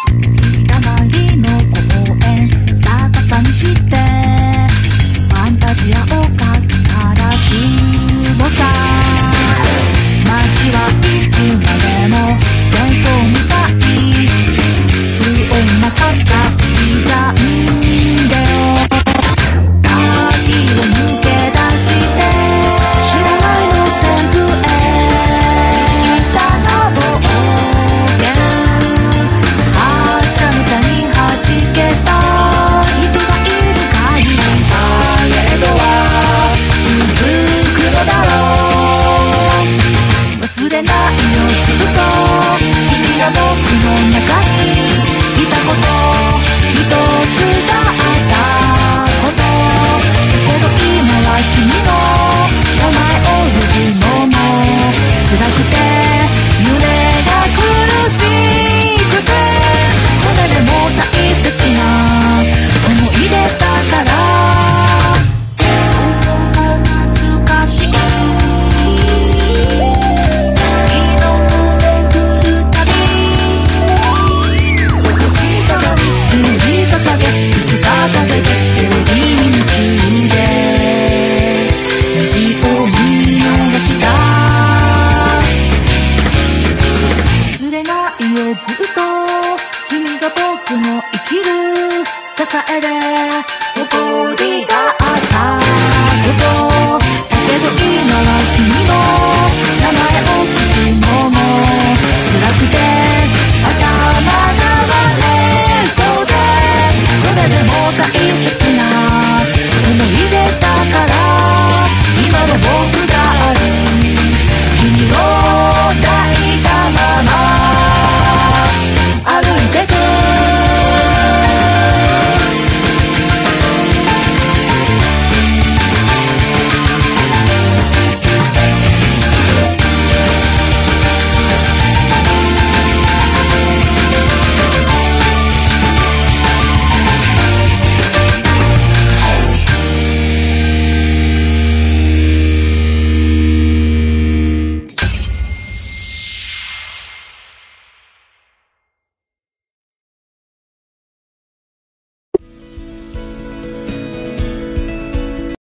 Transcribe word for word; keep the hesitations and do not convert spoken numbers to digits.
たまりの公園逆さにしてファンタジアをかけたらすごさ街はいつまでも戦争みたい不穏な肩刻んでよ秋を抜け出して知らない路線図へ小さな冒険はちゃめちゃにはじけた人がいる限りパレードは続くのだろう忘れないよずっと君が僕の中にいたこと一つがあったことけど今は君の名前を呼ぶのも辛くて胸が苦しくてそれでも大切な思い出だから懐かしい色を巡る旅星さがり指ささげ水が風で寄り道で虹を見逃した忘れないよずっと君が僕の生きる支えで誇りがあったこと